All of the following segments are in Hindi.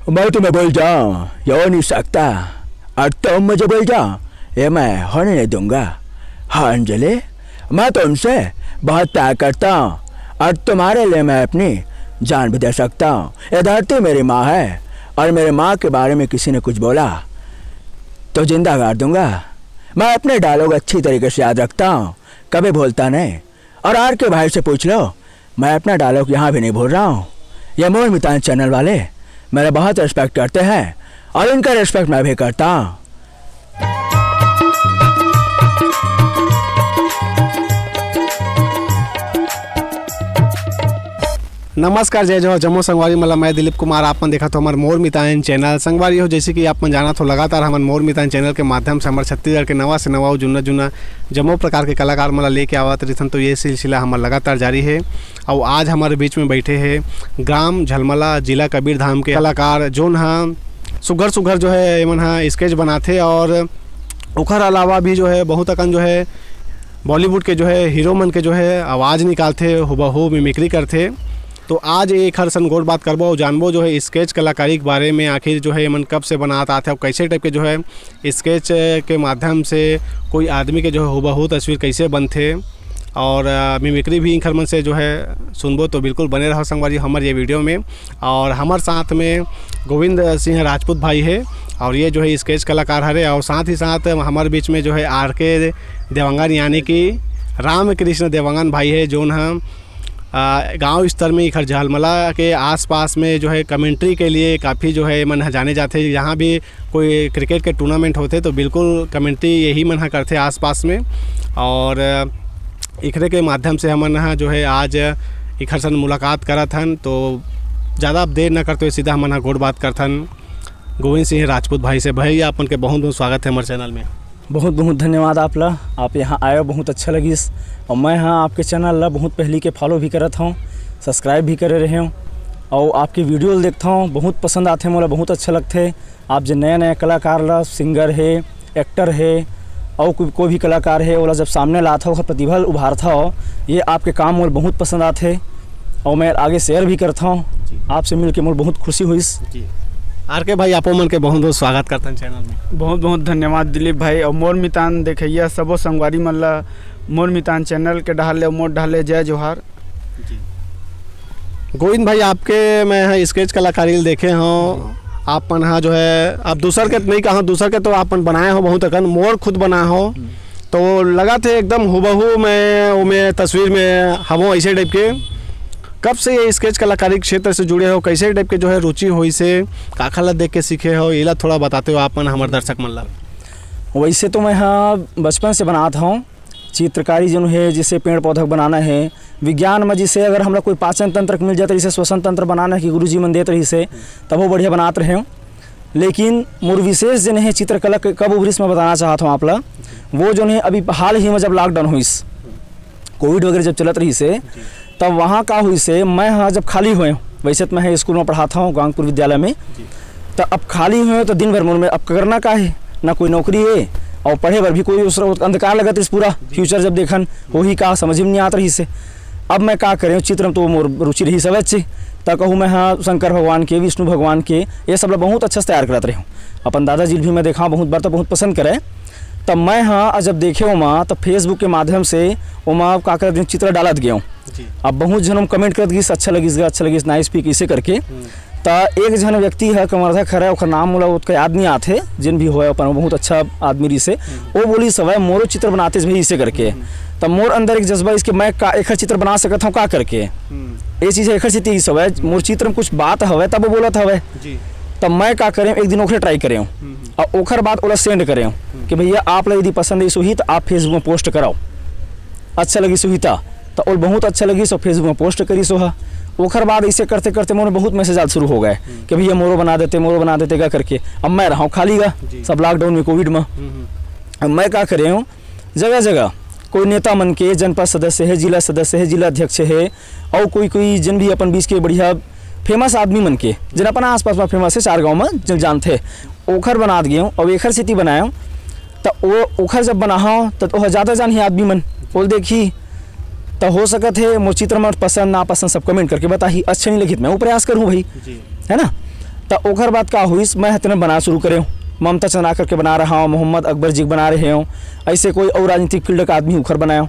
मैं तुम्हें बोल जाऊं ये हो नहीं सकता, और तुम मुझे बोल जाओ ये मैं होने नहीं दूंगा। हाँ अंजलि, मैं तुमसे बहुत प्यार करता हूँ और तुम्हारे लिए मैं अपनी जान भी दे सकता हूँ। ये धरती मेरी माँ है और मेरी माँ के बारे में किसी ने कुछ बोला तो जिंदा गाड़ दूंगा। मैं अपने डायलॉग अच्छी तरीके से याद रखता हूँ, कभी भूलता नहीं। और आर के भाई से पूछ लो, मैं अपना डायलॉग यहाँ भी नहीं भूल रहा हूँ। ये मोर मितान चैनल वाले मेरा बहुत रिस्पेक्ट करते हैं और इनका रिस्पेक्ट मैं भी करता हूँ। नमस्कार, जय जवाहर जम्मू संगवारी। मतलब मैं दिलीप कुमार, आपन देखा तो हमारे मोर मितान चैनल संगवारी हो। जैसे कि आपन जाना तो लगातार हमारे मोर मितान चैनल के माध्यम से हमारे छत्तीसगढ़ के नवा से नवा जुना जुना जम्मो प्रकार के कलाकार मतलब लेके आवत रही। तो ये सिलसिला हमारा लगातार जारी है। और आज हमारे बीच में बैठे हैं ग्राम झलमला जिला कबीरधाम के कलाकार जोन हाँ सुघर सुघर जो है एमन हाँ स्केच बनाते और ओखर अलावा भी जो है बहुत अकन जो है बॉलीवुड के जो है हीरो मन के जो है आवाज़ निकालते हुबहू मिमिक्री करते। तो आज एक हर सन गोर बात करबो और जानबो जो है स्केच कलाकारी के बारे में, आखिर जो है मन कब से बनाता आते और कैसे टाइप के जो है स्केच के माध्यम से कोई आदमी के जो है हुबहू तस्वीर कैसे बनते और मिमिक्री भी इन मन से जो है सुनबो। तो बिल्कुल बने रहो संगवारी हमारे ये वीडियो में। और हमारे साथ में गोविंद सिंह राजपूत भाई है और ये जो है स्केच कलाकार हरे। और साथ ही साथ हमारे बीच में जो है आर के देवांगन यानी कि राम कृष्ण देवांगन भाई है, जो हम गांव स्तर में इखर झलमला के आसपास में जो है कमेंट्री के लिए काफ़ी जो है मन जाने जाते। यहाँ भी कोई क्रिकेट के टूर्नामेंट होते तो बिल्कुल कमेंट्री यही मन करते आसपास में। और इखरे के माध्यम से हमन यहाँ जो है आज इखर सन मुलाकात करत हन। तो ज़्यादा देर न करते हुए सीधा हमन यहाँ गोड़ बात करथन गोविंद सिंह राजपूत भाई से। भाई आपन के बहुत बहुत स्वागत है हमारे चैनल में। बहुत बहुत धन्यवाद आप यहाँ आए, बहुत अच्छा लगिस। और मैं हाँ आपके चैनल ला बहुत पहले के फॉलो भी करत हूँ, सब्सक्राइब भी करे रहे हूँ और आपके वीडियो देखता हूँ, बहुत पसंद आते हैं, मोला बहुत अच्छा लगते। आप जो नया नया कलाकार ला, सिंगर है, एक्टर है और कोई भी कलाकार है वो जब सामने लाता हो, प्रतिभा उभारता हो, ये आपके काम मोल बहुत पसंद आते और मैं आगे शेयर भी करता हूँ। आपसे मिल के मोल बहुत खुशी हुई। आर के भाई आपो मन के बहुत बहुत स्वागत करते हैं चैनल में। बहुत बहुत धन्यवाद दिलीप भाई। और मोर मितान देखिए सबो संगवारी मन ला मोर मितान चैनल के डाले मोर डाले जय जोहार। गोविंद भाई आपके मैं स्केच कलाकारी देखे हों, आपन हाँ जो है आप दूसर के नहीं कहा, दूसर के तो आपन बनाए हो बहुत अकन, मोर खुद बना हो तो लगा थे एकदम हुबहू में तस्वीर में हम ऐसे टाइप के। कब से ये स्केच कलाकारी क्षेत्र से जुड़े हो, कैसे टाइप के जो है रुचि हुई से काखला देख के सीखे हो, ये थोड़ा बताते हो आपन हमारे दर्शक मन ला। वैसे तो मैं हाँ बचपन से बनाता हूँ चित्रकारी जो है, जिसे पेड़ पौधा बनाना है, विज्ञान में जिसे अगर हमरा कोई पाचन तंत्र मिल जाता है, जिसे श्वसन तंत्र बनाना है कि गुरुजी मन देते रही से तब वो बढ़िया बनाते रहे हूँ। लेकिन मोर विशेष जो है चित्रकला कब उभरी में बताना चाहता हूँ आप ला, वो जो है अभी हाल ही में जब लॉकडाउन हुई, कोविड वगैरह जब चलत रही से, तब वहाँ का हुई से मैं हाँ जब खाली हुए, वैसे तो मैं स्कूल में पढ़ाता हूँ गांगपुर विद्यालय में, तो अब खाली हुए तो दिन भर मन में अब करना का है, ना कोई नौकरी है और पढ़े भर भी कोई उस अंधकार लगत इस पूरा फ्यूचर जब देखन वही का समझ में नहीं आता रही से। अब मैं क्या करें, चित्र में तो मोर रुचि रही सब अच्छी, तब कहूँ मैं हाँ शंकर भगवान के, विष्णु भगवान के, ये सब बहुत अच्छा से तैयार करते रहे हूँ। अपन दादाजी भी मैं देखा बहुत बार तो बहुत पसंद करे। तब मैं हाँ जब देखे वहाँ तो फेसबुक के माध्यम से वहाँ का कर चित्र डालत गया हूँ। अब बहुत जन कमेंट करत गई अच्छा लगिस नाइस पीक इसे करके। तो एक जन व्यक्ति है कमरधक है, और नाम मोला उसका याद नहीं आते, जिन भी हो अपन बहुत अच्छा आदमी रही से, वो बोली सब है मोरो चित्र बनाते भाई इसे करके। तब मोर अंदर एक जज्बा इसके मैं का एक चित्र बना सकता हूँ का करके, ये चीज़ एक चीज सब है मोर चित्र में कुछ बात हवे तब वो बोलत हवे। तब मैं का करें एक दिन ओखरे ट्राई करें और ओखर बाद ओला सेंड करें कि भैया आप लोग यदि पसंद है सुही तो आप फेसबुक में पोस्ट कराओ, अच्छा लगी सुहिता तो और बहुत अच्छा लगी सो फेसबुक में पोस्ट करी सोहा। ओखर बाद ऐसे करते करते मोरे बहुत मैसेज आते शुरू हो गए कि भैया मोरो बना देते गा करके। अब मैं रहा हूँ खाली गा सब लॉकडाउन में कोविड में। अब मैं क्या करे हूँ, जगह जगह कोई नेता मन के, जनपद सदस्य है, जिला सदस्य है, जिला अध्यक्ष है और कोई जन भी अपन बीच के बढ़िया फेमस आदमी मन के जन अपन आसपास में फेमस है 4 गाँव में जन जानते ओखर बना दिए हूँ। और एखर स्थिति बनाया हूँ तो वो ओखर जब बना तो ज़्यादा जान ही आदमी मन बोल देखी तो हो सकत है मोर चित्र में पसंद ना पसंद सब कमेंट करके बता ही, अच्छा नहीं लगी मैं वो प्रयास करूँ भाई, है ना। तो ओकर बाद का हुई मैं हतने बना शुरू करे हूँ, ममता चंद्राकर के बना रहा हूँ, मोहम्मद अकबर जी के बना रहे हूँ, ऐसे कोई और राजनीतिक फील्ड का आदमी उखर बनाया हूँ।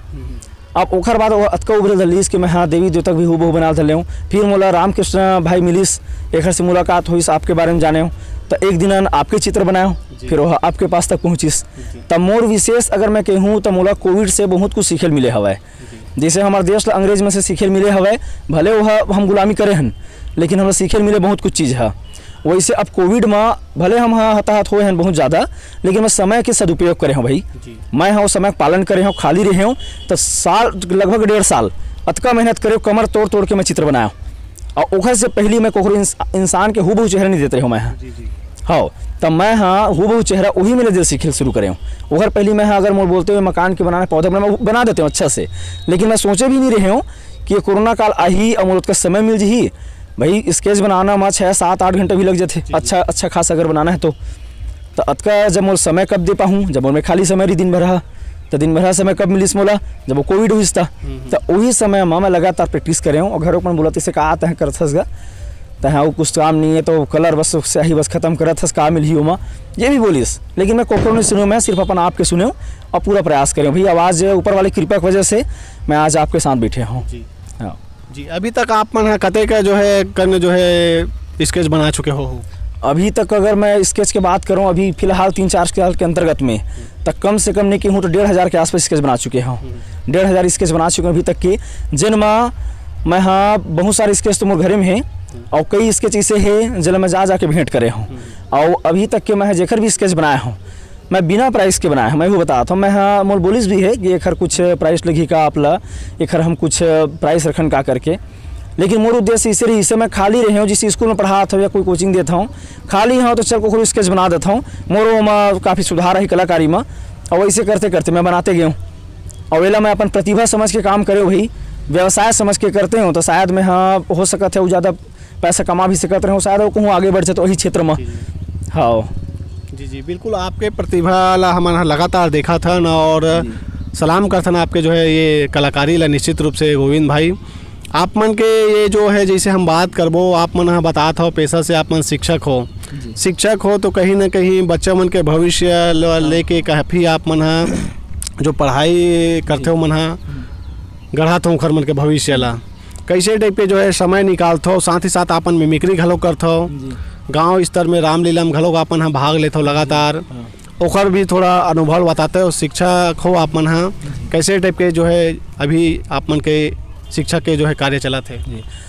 अब ओखर बाद अतका उभरे दलीस कि मैं हाँ देवी देवता भी हूबहू बना धले हूँ। फिर मोला रामकृष्ण भाई मिलिस, एक से मुलाकात हुई, आपके बारे में जाने हूँ, तो एक दिन आपके चित्र बनाया हूँ, फिर वह आपके पास तक पहुँचिस। तब मोर विशेष अगर मैं कहूँ तो मोला कोविड से बहुत कुछ सीखे मिले हवा। जैसे हमारे देश ला अंग्रेज में से सीखे मिले हवा, भले वह हम गुलामी करे हन, लेकिन हमें सीखे मिले बहुत कुछ चीज़ है। वैसे अब कोविड में भले हम हताहत हुए हैं बहुत ज़्यादा, लेकिन मैं समय के सदुपयोग करे हूँ भाई। मैं हाँ समय पालन करे हूँ, खाली रहे हूँ, तो साल लगभग 1.5 साल अतका मेहनत करे, कमर तोड़ तोड़ के मैं चित्र बनाया। और ओखर से पहले मैं कोई इंसान के हूबहू चेहरा नहीं देते रहे हूँ मैं हाँ। तब मैं हाँ हूबहू चेहरा वही मेरे दिल सीखे शुरू करे हूँ। ओखर पहले मैं हाँ अगर मोर बोलते हुए मकान के बनाने पौधे बना देते हूँ अच्छा से, लेकिन मैं सोचे भी नहीं रहे हूँ कि कोरोना काल आई और मोर का समय मिल जी भाई। स्केच बनाना में 6-7-8 घंटे भी लग जाते अच्छा खास अगर बनाना है तो अतका जब मोर समय कब दे पाऊँ, जब मोर में खाली समय रही दिन भर, तो दिन भर समय कब मिलिस मोला, जब वो कोविड हुई था, तो वही समय में मैं लगातार प्रैक्टिस करे हूँ। और घरों पर बोला इसे कहा तह करथस गा, तो हाँ वो कुछ काम नहीं है तो कलर बस सही बस खत्म करत हस, का मिली हो ये भी बोलिस। लेकिन मैं कोकरो नहीं सुनो, मैं सिर्फ अपन आपके सुने हूँ और पूरा प्रयास करें भाई। आवाज़ ऊपर वाली कृपा की वजह से मैं आज आपके साथ बैठे हूँ। हाँ जी, अभी तक आप मन कते का जो है कन जो है स्केच बना चुके हो? अभी तक अगर मैं स्केच की बात करूं, अभी फिलहाल 3-4 साल के अंतर्गत में तक कम से कम नहीं कि हूँ तो 1,500 के आसपास स्केच बना चुके हूँ। 1,500 स्केच बना चुके हैं अभी तक के, जिनमें मैं हाँ बहुत सारे स्केच तो मोर घरे में है और कई स्केच ऐसे है जिन मैं जाके भेंट करे हूँ। और अभी तक के मैं जेखर भी स्केच बनाया हूँ मैं बिना प्राइस के बनाया हूँ। मैं वो बताता हूँ, मैं हाँ मोर बोलिस भी है कि एखर कुछ प्राइस लगी का आपला, एखर हम कुछ प्राइस रखन का करके, लेकिन मोर उद्देश्य इसे रही, इसे मैं खाली रहे हूँ, जिस स्कूल में पढ़ाता हूँ या कोई कोचिंग देता हूँ, खाली हाँ तो चल को स्केच बना देता हूँ। मोर में काफ़ी सुधार है कलाकारी में, और वैसे करते करते मैं बनाते गया हूँ। और वेला मैं अपन प्रतिभा समझ के काम करे भाई, व्यवसाय समझ के करते हूँ, तो शायद मैं हाँ हो सकता है वो ज़्यादा पैसा कमा भी सकते रहे, शायद वो कहूँ आगे बढ़ जाए तो वही क्षेत्र में। हाँ जी बिल्कुल, आपके प्रतिभा ला हमारा लगातार देखा था ना, और सलाम करता ना आपके जो है ये कलाकारी ला निश्चित रूप से गोविंद भाई। आप मन के ये जो है जैसे हम बात करबो, आप मन बतात हो पेशा से आप मन शिक्षक हो तो कहीं ना कहीं बच्चा मन के भविष्य लेके काफ़ी आप मन जो पढ़ाई करते हो मन गढ़ात हो खर मन के भविष्य ला कैसे टाइप के जो है समय निकालते हो, साथ ही साथ आपन मिमिक्री घलो करते हो, गांव स्तर में रामलीला में घलो आपन भाग लेते हो लगातार, ओखर भी थोड़ा अनुभव बताते हो। शिक्षक हो आप मन कैसे टाइप के जो है अभी आप मन के शिक्षक के जो है कार्य चला थे?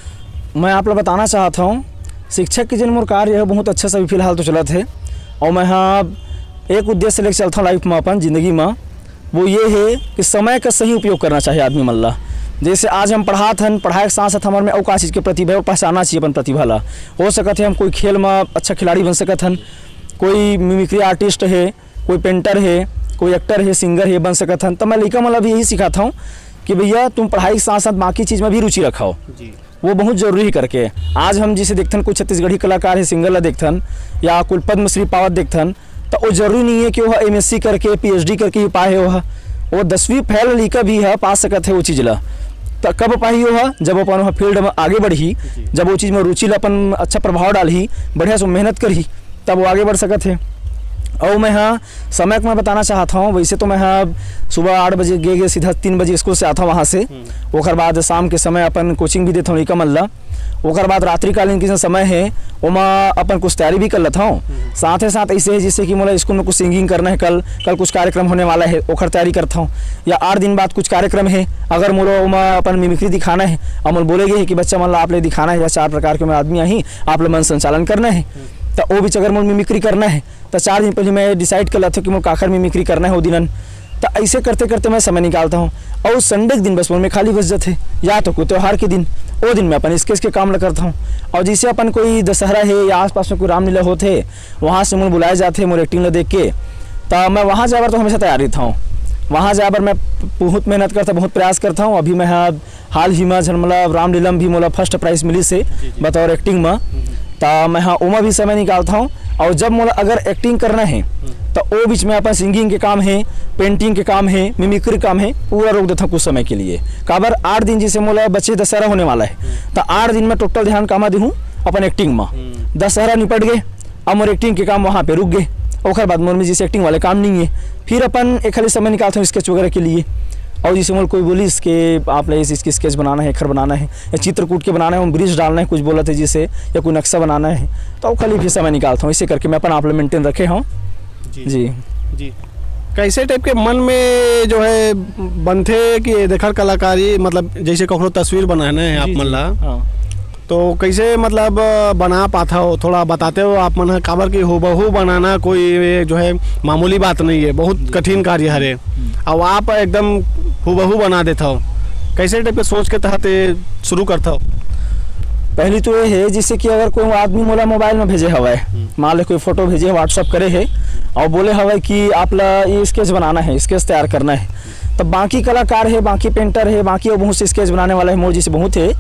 मैं आप लोग बताना चाहता हूँ, शिक्षक के जिन मोर कार्य है बहुत अच्छा सा फिलहाल तो चला थे। और मैं हाँ एक उद्देश्य लेकर चलता हूँ लाइफ में अपन ज़िंदगी में, वो ये है कि समय का सही उपयोग करना चाहिए आदमी मल्ला। जैसे आज हम पढ़ात हन, पढ़ाई के साथ साथ हमारे में अवकाश चीज़ के प्रतिभा पहचानना चाहिए अपन प्रतिभा ला। हो सकते है हम कोई खेल में अच्छा खिलाड़ी बन सकते हन, कोई मिमिक्री आर्टिस्ट है, कोई पेंटर है, कोई एक्टर है, सिंगर है बन सकते हन। तो मैं लड़का मतलब यही सिखाता हूँ कि भैया तुम पढ़ाई के साथ साथ बाकी चीज़ में भी रुचि रखाओ, वो बहुत जरूरी करके। आज हम जिसे देखते हैं कोई छत्तीसगढ़ी कलाकार है सिंगर ला देखते या कोई पद्मश्री पावत देखते, तो वो जरूरी नहीं है कि वह MSc करके PhD करके ही पाए हो, वो 10वीं फेल लिखा भी है पा सकते है वो चीज़ ला। तो कब पाई हो जब अपन वह फील्ड में आगे बढ़ी, जब वो चीज़ में रुचि ला अपन अच्छा प्रभाव डाली, बढ़िया से मेहनत करी, तब वो आगे बढ़ सकते हैं। और मैं हाँ समय को मैं बताना चाहता हूँ, वैसे तो मैं हाँ सुबह 8 बजे गए सीधा 3 बजे स्कूल से आता हूँ वहाँ से, ओकर बाद शाम के समय अपन कोचिंग भी देता हूँ लड़का मल्ला, ओकर बाद रात्रिकालीन के समय है वो मैं अपन कुछ तैयारी भी कर लेता हूँ। साथ ही साथ ऐसे है जैसे कि मोला स्कूल में कुछ सिंगिंग करना है, कल कुछ कार्यक्रम होने वाला है ओखर तैयारी करता हूँ, या 8 दिन बाद कुछ कार्यक्रम है, अगर मोला मैं अपन मिमिक्री दिखाना है और मोल बोलेगे कि बच्चा मतलब आप ले दिखाना है या 4 प्रकार के आदमी ही आप लोग मन संचालन करना है, तो वो भी अगर मोल मिमिक्री करना है तो 4 दिन पहले मैं डिसाइड कर लेता हूँ कि मोल काखर मिमिक्री करना है वो दिन। तो ऐसे करते करते मैं समय निकालता हूँ, और संडे के दिन बस में खाली बच जाते, या तो कोई त्यौहार के दिन वो दिन में अपन स्केच के काम करता हूँ। और जैसे अपन कोई दशहरा है या आसपास में कोई रामलीला होते, वहाँ से मुझे बुलाए जाते मोर एक्टिंग देख के, तो मैं वहाँ जाकर तो हमेशा तैयार रहता हूँ। वहाँ जाकर मैं बहुत मेहनत करता, बहुत प्रयास करता हूँ। अभी मैं हाल ही में झलमला रामलीला में भी मोला फर्स्ट प्राइज़ मिली से बतौर एक्टिंग में, तो मैं हाँ उमा भी समय निकालता हूँ। और जब मोला अगर एक्टिंग करना है तो वो बीच में अपन सिंगिंग के काम है, पेंटिंग के काम है, मिमिक्री काम है, पूरा रोक देता हूँ कुछ समय के लिए। काबर 8 दिन जैसे मोला बच्चे दशहरा होने वाला है, तो 8 दिन में टोटल ध्यान कामा दूँ अपन एक्टिंग में दशहरा निपट गए, अब मोर एक्टिंग के काम वहाँ पे रुक गए। ओकर बाद मोर में जैसे एक्टिंग वाले काम नहीं है, फिर अपन एक खाली समय निकालता हूँ स्केच वगैरह के लिए। और जैसे मोर कोई बोली इसके आप इसकी स्केच बनाना है, खर बनाना है या चित्रकूट के बनाना है, ब्रिज डालना है, कुछ बोला थे जैसे, या कोई नक्शा बनाना है, तो खाली फिर समय निकालता हूँ। इसे करके मैं अपन आप मेंटेन रखे हूँ जी। कैसे टाइप के मन में जो है बनते कि देखर कलाकारी, मतलब जैसे कखरो तस्वीर बनाना है आप मन ला, तो कैसे मतलब बना पाता हो, थोड़ा बताते हो आप मन? काबर की हूबहू बनाना कोई जो है मामूली बात नहीं है, बहुत कठिन कार्य है। अब आप एकदम हूबहू बना देता हो, कैसे टाइप के सोच के तहत शुरू करता हो? पहली तो ये है जैसे कि अगर कोई आदमी मोला मोबाइल में भेजे हवा है, मान लो कोई फोटो भेजे व्हाट्सअप करे है और बोले हवा कि आप ला ये स्केच बनाना है, स्केच तैयार करना है, तब बाकी कलाकार है, बाकी पेंटर है, बाकी बहुत से स्केच बनाने वाला है, मोर जैसे बहुत है,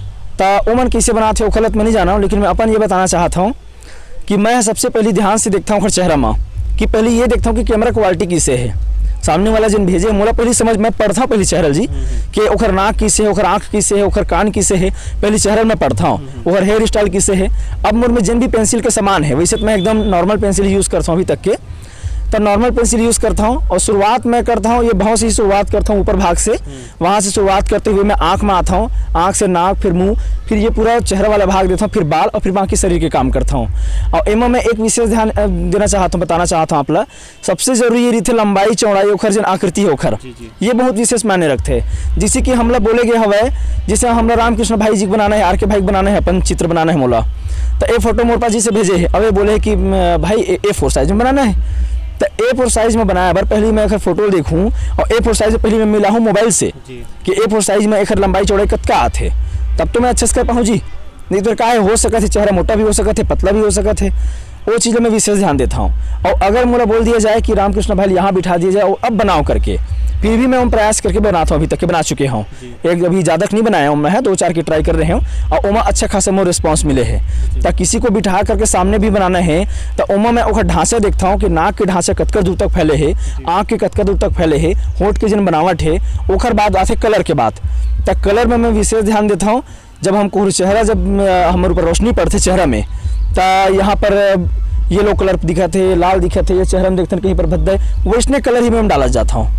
तो ओमन कैसे बनाते हो गलत मैं नहीं जाना हूँ, लेकिन मैं अपन ये बताना चाहता हूँ कि मैं सबसे पहले ध्यान से देखता हूँ चेहरा में, कि पहले ये देखता हूँ कि कैमरा क्वालिटी किसे है, सामने वाला जिन भेजे मोला पहली समझ मैं पढ़ता हूँ पहले चेहरा जी कि ओखर नाक किसे है, ओखर आँख किसे है, ओखर कान किसे है, पहले चेहरा में पढ़ता हूँ, ओखर हेयर स्टाइल किसे है। अब मोर में जिन भी पेंसिल के सामान है, वैसे तो मैं एकदम नॉर्मल पेंसिल यूज़ करता हूँ अभी तक के, तो नॉर्मल पेंसिल यूज़ करता हूँ। और शुरुआत मैं करता हूँ ये भाव से ही शुरुआत करता हूँ, ऊपर भाग से, वहाँ से शुरुआत करते हुए मैं आँख में आता हूँ, आँख से नाक, फिर मुंह, फिर ये पूरा चेहरा वाला भाग देता हूँ, फिर बाल और फिर बाकी शरीर के काम करता हूँ। और एमा मैं एक विशेष ध्यान देना चाहता हूँ, बताना चाहता हूँ आप ला, सबसे जरूरी ये रीते लंबाई चौड़ाई ओखर जन आकृति होखर, ये बहुत विशेष मायने रखते हैं। जैसे कि हमला बोले गए हवा जैसे हमला रामकृष्ण भाई जी बनाना है, आर के भाई बनाना है, अपन चित्र बनाना है मोला, तो ए फोटो मोर पास जी से भेजे है, अब ये बोले कि भाई A4 साइज में बनाना है, तो A4 साइज में बनाया। बार पहले मैं अगर फोटो देखूं और A4 साइज पहले मैं मिला हूँ मोबाइल से कि A4 साइज में एक लंबाई चौड़ाई कतका आते, तब तो मैं अच्छे से कर पाऊँ जी। नहीं तो क्या हो सकता है, चेहरा मोटा भी हो सकता है, पतला भी हो सकता है, वो चीज़ें मैं विशेष ध्यान देता हूँ। और अगर मुझे बोल दिया जाए कि रामकृष्ण भाई यहाँ बिठा दिया जाए और अब बनाओ करके, फिर भी मैं उन प्रयास करके बनाता हूँ, अभी तक के बना चुके हूँ, एक अभी ज़्यादा नहीं बनाया हूँ मैं, 2-4 की ट्राई कर रहे हूँ और ओमा अच्छा खासा मोर रिस्पॉन्स मिले है। तो किसी को बिठा करके सामने भी बनाना है तो ओमा मैं ओखर ढांचा देखता हूँ कि नाक के ढांचा कतका दूर तक फैले है, आँख के कतका दूर तक फैले है, होंठ के जिन बनावट है, ओखर बाद आते कलर के बाद, तो कलर में मैं विशेष ध्यान देता हूँ। जब हमको चेहरा जब हमारे ऊपर रोशनी पड़ते चेहरा में, तो यहाँ पर येलो कलर दिखा थे, लाल दिखा थे, ये चेहरा में देखते कहीं पर भद्दा है, वैसने कलर ही में डाला जाता हूँ।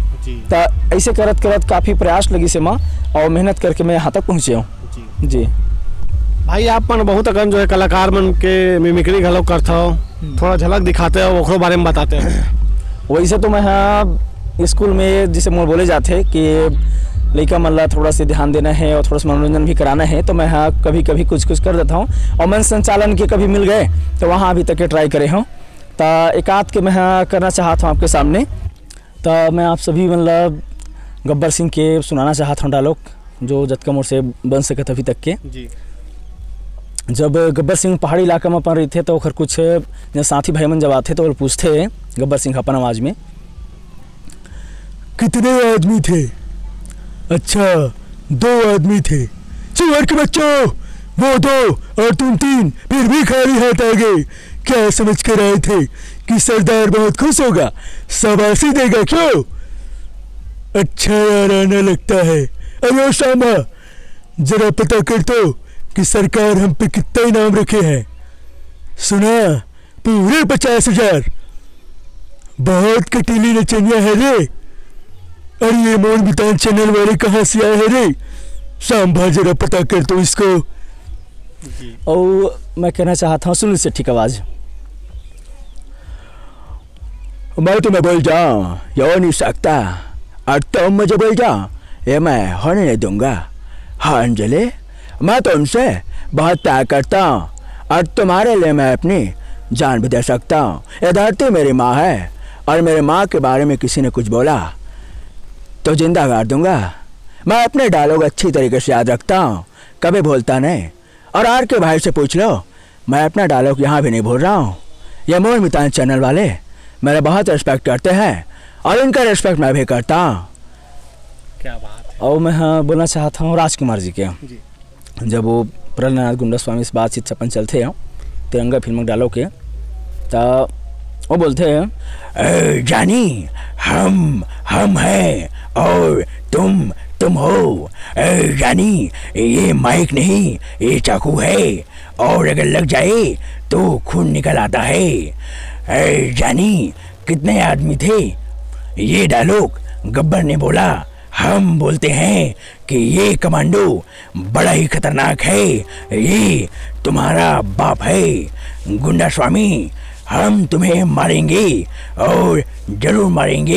तो ऐसे करत करत काफ़ी प्रयास लगी से माँ और मेहनत करके मैं यहाँ तक पहुँचे हूँ जी। भाई आप मन बहुत अगन जो है कलाकार मन के मिमिक्री घलो करता हो, थोड़ा झलक दिखाते हो, ओकरो बारे में बताते हो? वैसे तो मैं हाँ स्कूल में जिसे मोर बोले जाते कि लड़का मल्ला थोड़ा सा ध्यान देना है और थोड़ा सा मनोरंजन भी कराना है, तो मैं हाँ कभी कभी कुछ कर देता हूँ। और मन संचालन के कभी मिल गए तो वहाँ अभी तक के ट्राई करे हूँ, तो एक आध के मैं हाँ करना चाहता हूँ आपके सामने। तो मैं आप सभी मतलब गब्बर सिंह के सुनाना चाहता हूँ डायलॉग जो जतका मोर से बन सके अभी तक के जी। जब गब्बर सिंह पहाड़ी इलाका में अपन रही थे तो कुछ साथी भाई मन जब आते तो वो पूछते गब्बर सिंह अपन आवाज़ में, कितने आदमी थे? अच्छा 2 आदमी थे। चुहर के बच्चों, वो 2 और तुम 3 फिर भी खाली हाथ आ गए, क्या समझ कर आए थे कि सरदार बहुत खुश होगा, शाबाशी देगा क्यों? अच्छा याराना लगता है। अरे शामा, जरा पता कर तो कि सरकार हम पे कितना इनाम रखे हैं। सुना, पूरे 50,000। बहुत कटीली नचनिया है रे। अरे ये मोर मितान चैनल वाले कहाँ से आए हैं रे? सांभा जरा पता कर तो इसको। और मैं कहना चाहता हूँ सुनील सेठी की आवाज़, मैं तुम्हें बोल जाऊँ यो नहीं सकता और तुम मुझे बोल जाओ ये मैं होने नहीं दूंगा। हाँ अंजलि, मैं तुमसे बहुत प्यार करता हूँ और तुम्हारे लिए मैं अपनी जान भी दे सकता हूँ। ये धरती मेरी माँ है और मेरे माँ के बारे में किसी ने कुछ बोला तो जिंदा गाड़ दूंगा। मैं अपने डायलॉग अच्छी तरीके से याद रखता हूँ, कभी भूलता नहीं। और आर के भाई से पूछ लो, मैं अपना डायलॉग यहाँ भी नहीं भूल रहा हूँ। ये मोर मितान चैनल वाले मेरा बहुत रिस्पेक्ट करते हैं और इनका रिस्पेक्ट मैं भी करता हूँ। क्या बात है। और मैं हाँ बोलना चाहता हूँ राजकुमार जी के, जब वो प्रहलाद गुंडा स्वामी से बातचीत अपन चलते हैं तिरंगा फिल्म डालो के, तो वो बोलते हैं जानी हम हैं और तुम हो। जानी ये माइक नहीं, ये चाकू है और अगर लग जाए तो खून निकल आता है। जानी कितने आदमी थे? ये डायलॉग गब्बर ने बोला। हम बोलते हैं कि ये कमांडो बड़ा ही खतरनाक है, ये तुम्हारा बाप है गुंडा स्वामी। हम तुम्हें मारेंगे और जरूर मारेंगे,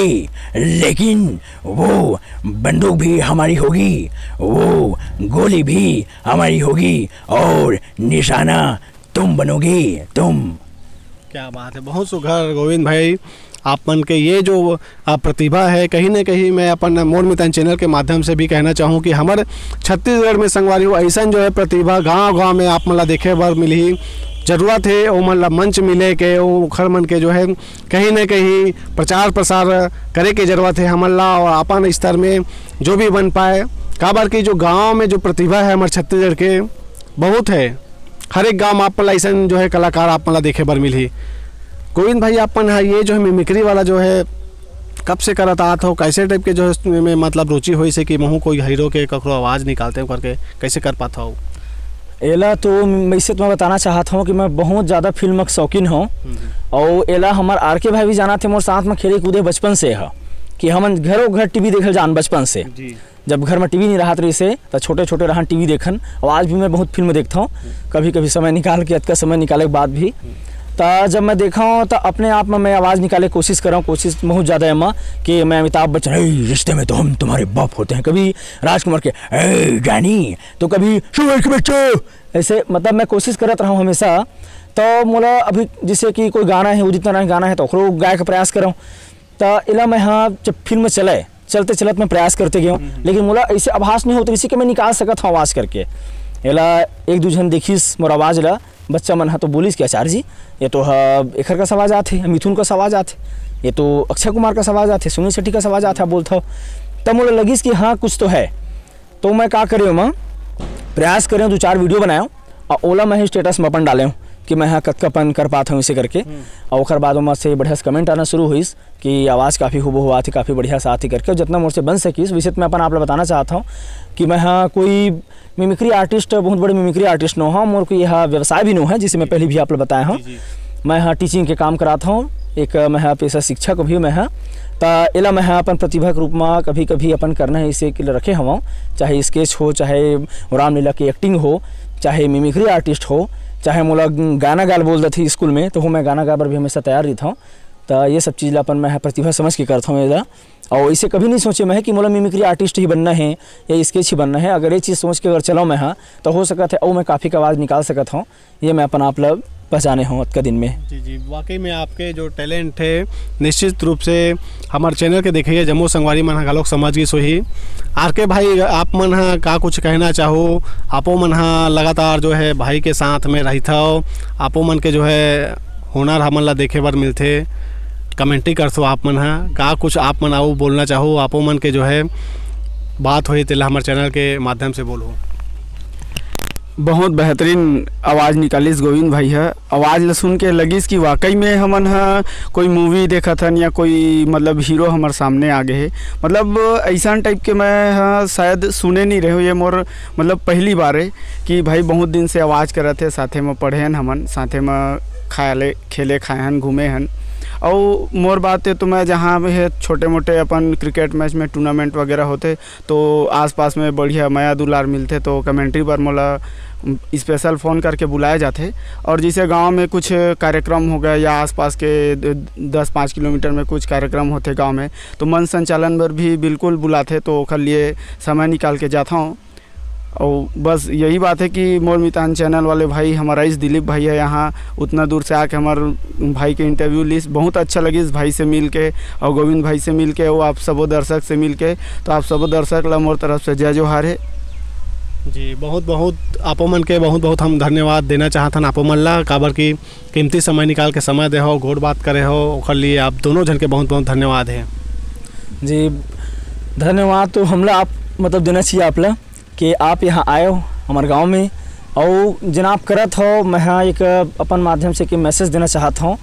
लेकिन वो बंदूक भी हमारी होगी, वो गोली भी हमारी होगी और निशाना तुम बनोगे तुम। क्या बात है, बहुत सुघर गोविंद भाई। आपन के ये जो प्रतिभा है, कहीं ना कहीं मैं अपन मोर मितान चैनल के माध्यम से भी कहना चाहूँ कि हमारे छत्तीसगढ़ में संगवारी हो ऐसा जो है प्रतिभा गांव-गांव में आप मला देखे बर मिली। जरूरत है वो मतलब मंच मिले के वो खर मन के जो है कहीं ना कहीं प्रचार प्रसार करे के जरूरत है हमला, और अपन स्तर में जो भी बन पाए। काबर की जो गाँव में जो प्रतिभा है हमारे छत्तीसगढ़ के बहुत है, हर एक गाँव में आप ऐसा जो है कलाकार आप मला देखे बर मिली। गोविंद भाई अपन है ये जो है मिमिक्री वाला जो है कब से करत आत हो, कैसे टाइप के जो है में मतलब रुचि हुई से कि महू कोई हीरो के ककरो आवाज़ निकालते हो करके कैसे कर पाता हो? एला तो वैसे तो मैं बताना चाहता हूँ कि मैं बहुत ज़्यादा फिल्म का शौकीन हूँ, और एला हमार आर.के. भाई भी जाना थे मोर साथ में खेले कूदे बचपन से है कि हम घरों घर टीवी देखल जान बचपन से। जब घर में टीवी नहीं रहा रही से तो छोटे छोटे रहन टीवी देखन, और आज भी मैं बहुत फिल्म देखता हूँ, कभी कभी समय निकाल के, अतका समय निकाले के बाद भी। तो जब मैं देखा हूँ तो अपने आप में मैं आवाज़ निकाले कोशिश कर रहा हूँ, कोशिश बहुत ज़्यादा है माँ कि मैं अमिताभ बच्चन रिश्ते में तो हम तुम्हारे बाप होते हैं, कभी राजकुमार के जानी, तो कभी सुबह के बच्चों, ऐसे मतलब मैं कोशिश करता रहा हूँ हमेशा। तो मोला अभी जैसे कि कोई गाना है, उदित नारायण गाना है तो ओकरो गाय का प्रयास कर रहा हूँ। तो इला मैं हाँ जब फिल्म चले चलते चलते मैं प्रयास करते गया हूँ, लेकिन मोला ऐसे आभास नहीं होता इसी के मैं निकाल सकता हूँ आवाज़ करके। एला एक दू जन देखिस मोर आवाज़ ला बच्चा मन हा तो बोलिस कि आचार्य जी ये तो एखर का आवाज़ आते, मिथुन का आवाज़ आते, ये तो अक्षय कुमार का आवाज़ आते, सुनील शेट्टी का आवाज़ आता बोलता हो। तब मोला लगिस कि हाँ कुछ तो है। तो मैं क्या करे मैं प्रयास करें 2-4 वीडियो बनाया और ओला मैं स्टेटस में अपन डाले हूँ कि मैं हाँ कतकापन कर पाता हूँ इसे करके। और उसके बाद वहाँ से बढ़िया से कमेंट आना शुरू हुई कि आवाज़ काफ़ी हुबहू आती, काफ़ी बढ़िया से आती करके, जितना मुझसे बन सकी इस विषय में अपन आप बताना चाहता हूँ कि मैं हाँ कोई मिमिक्री आर्टिस्ट, बहुत बड़े मिमिक्री आर्टिस्ट न हूँ, मोर को यह व्यवसाय भी न है जिसे मैं पहले भी आप बताया हूँ। मैं हाँ टीचिंग के काम कराता हूँ, एक मैं हाँ पेशा शिक्षक भी मैं हाँ। तो एला मैं हाँ अपन प्रतिभा के रूप में कभी कभी अपन करना है इसे के लिए रखे हूँ, चाहे स्केच हो, चाहे रामलीला की एक्टिंग हो, चाहे मिमिक्री आर्टिस्ट हो, चाहे मोला गाना गाल बोलता थी स्कूल में तो मैं गाना गा पर भी हमेशा तैयार रहता हूँ। तो ये सब चीज़ अपन मैं प्रतिभा समझ के करता हूँ एला, और इसे कभी नहीं सोचे मैं कि मोला मिमिक्री आर्टिस्ट ही बनना है या स्केच ही बनना है। अगर ये चीज़ सोच के अगर चलाऊँ मैं हाँ तो हो सकता है और मैं काफ़ी का आवाज़ निकाल सकता हूँ। ये मैं अपन आप लोग पहचाने हूँ आज का दिन में। जी वाकई में आपके जो टैलेंट है निश्चित रूप से हमारे चैनल के देखिए जम्मू संगवारी मन हा लोग समझ गई सोही। आर.के. भाई आप मन हा का कुछ कहना चाहो? आपो मन हा लगातार जो है भाई के साथ में रहता हो, आपो मन के जो है हुनर हमन ला देखे बर मिलते, कमेंट्री करते आप मन हा का कुछ आप मन आओ बोलना चाहो, आपो मन के जो है बात होई तेला हमारे चैनल के माध्यम से बोलो। बहुत बेहतरीन आवाज़ निकालिस गोविंद भाई है। आवाज़ ला सुन के लगिस कि वाकई में हमन हा कोई मूवी देखा था या कोई मतलब हीरो हमारे सामने आ गए है। मतलब ऐसा टाइप के मैं हाँ शायद सुने नहीं रहे हो, ये मोर मतलब पहली बार है कि भाई बहुत दिन से आवाज़ कर रहे थे, साथे में पढ़े हन हमन, साथे में खाए खेले खाए हन घूमे हन। और मोर बात है तो मैं जहाँ है छोटे मोटे अपन क्रिकेट मैच में टूर्नामेंट वगैरह होते तो आसपास में बढ़िया माया दुलार मिलते तो कमेंट्री पर मोला स्पेशल फ़ोन करके बुलाए जाते। और जैसे गांव में कुछ कार्यक्रम हो गया या आसपास के 10-5 किलोमीटर में कुछ कार्यक्रम होते गांव में तो मन संचालन पर भी बिल्कुल बुलाते, तो उसके लिए समय निकाल के जाता हूँ। और बस यही बात है कि मोर मितान चैनल वाले भाई हमारा इस दिलीप भाई है यहाँ उतना दूर से आके हमारे भाई के इंटरव्यू लिस्ट बहुत अच्छा लगी इस भाई से मिल के और गोविंद भाई से मिल के, वो आप सबो दर्शक से मिल के। तो आप सबो दर्शक ला मोर तरफ से जय जोहार है जी। बहुत बहुत आपो मन के बहुत बहुत हम धन्यवाद देना चाहतन आपो मन ला, काबर की कीमती समय निकाल के समय दे हो, गोड़ बात करे हो, ओकर लिए आप दोनों जन के बहुत बहुत धन्यवाद है जी। धन्यवाद तो हमला आप मतलब देना चाहिए आप ला कि आप यहाँ आए हो हमारे गांव में, और जिन आप करत हो मैं हाँ एक अपन माध्यम से कि मैसेज देना चाहता हूँ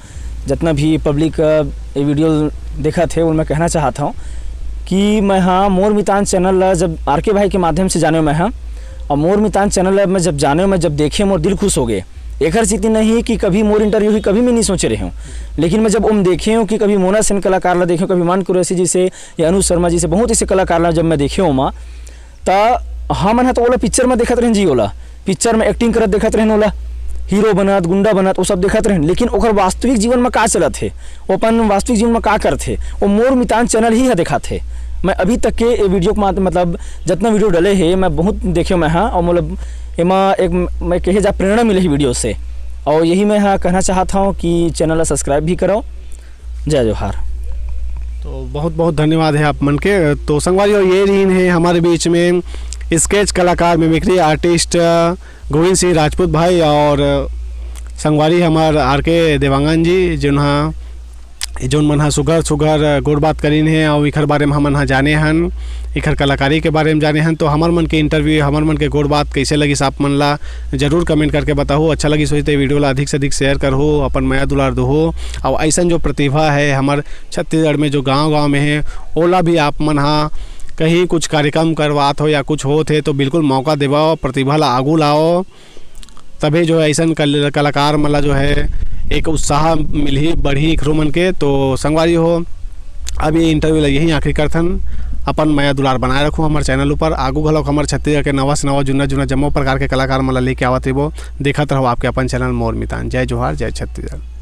जितना भी पब्लिक ये वीडियो देखा थे वो मैं कहना चाहता हूँ कि मैं हाँ मोर मितान चैनल जब RK भाई के माध्यम से जाने में हाँ, और मोर मितान चैनल में जब जाने में जब देखे मोर दिल खुश हो गए। एक हर स्थिति नहीं कि कभी मोर इंटरव्यू ही कभी मैं नहीं सोच रहे हूँ, लेकिन मैं जब देखे हूँ कि कभी मोना सेन कलाकार ला देखे, कभी मान कुरैशी जी से या अनु शर्मा जी से बहुत ऐसे कलाकार ला जब मैं देखे हूँ माँ, तो हाँ मन तो ओला पिक्चर में देखत रहन जी, ओला पिक्चर में एक्टिंग करत देखत रहन, ओला हीरो बनत गुंडा बनत वो सब देखत रहन, लेकिन ओकर वास्तविक जीवन में का चलत है, वो अपन वास्तविक जीवन में का करते, वो मोर मितान चैनल ही है दिखात है। मैं अभी तक के ये वीडियो को मतलब जितना वीडियो डले है मैं बहुत देखे मैं हाँ, और मतलब एमा एक मैं कहे जा प्रेरणा मिले ही वीडियो से, और यही मैं हाँ कहना चाहता हूँ कि चैनल सब्सक्राइब भी करो। जय जोहार। तो बहुत बहुत धन्यवाद है आप मन के। तो संगवारी ये रही है हमारे बीच में स्केच कलाकार मिमिक्री आर्टिस्ट गोविंद सिंह राजपूत भाई, और संगवारी हमार RK देवांगन जी जोन मन सुगर गोड़ बात करीन है, और इखर बारे में हमन हाँ जाने हन, इखर कलाकारी के बारे में जाने हन। तो हमार मन के इंटरव्यू हमार मन के गोड़ बात कैसे लगी आप मन ला जरूर कमेंट करके बताओ। अच्छा लगी सोचते वीडियो ला अधिक से अधिक शेयर करो, अपन माया दुलार दो। और ऐसा जो प्रतिभा है हमार छत्तीसगढ़ में जो गाँव में है, ओला भी आप मन हाँ कहीं कुछ कार्यक्रम करवात हो या कुछ हो थे तो बिल्कुल मौका देवाओ, प्रतिभा ला आगू लाओ, तभी जो है ऐसा कलाकार मला जो है एक उत्साह मिली बढ़ी इखरो मन के। तो संगवारी हो अब ये इंटरव्यू लगी यहीं आखिरी करथन, अपन माया दुलार बनाए रखो हमारे चैनल ऊपर। आगू घलोक हमारे छत्तीसगढ़ के नवा से नवा जुना जम्मो प्रकार के कलाकार मला लेके आवत रहो, देखत रहो आपके अपन चैनल मोर मितान। जय जोहार, जय छत्तीसगढ़।